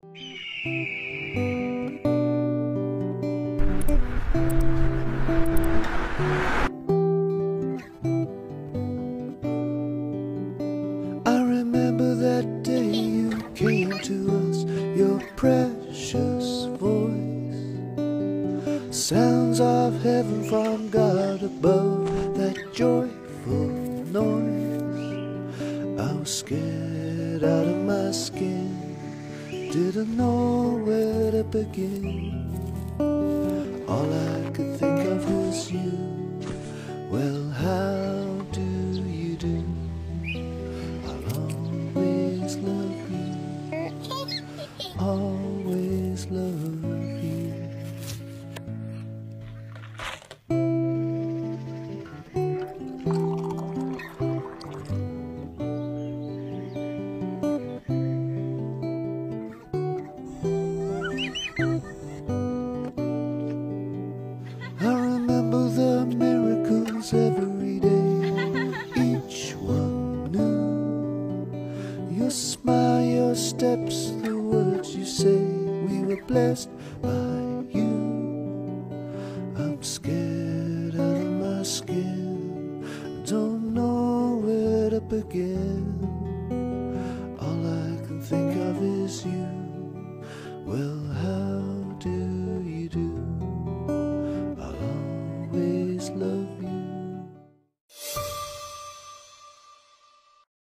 I remember that day you came to us, your precious voice, sounds of heaven from God above, that joyful noise. I was scared out of my skin, didn't know where to begin. All I could think of was you. Well, how do you do? I'll always love you, always love you. I remember the miracles every day, each one new. Your smile, your steps, the words you say, we were blessed by you. I'm scared out of my skin, don't know where to begin.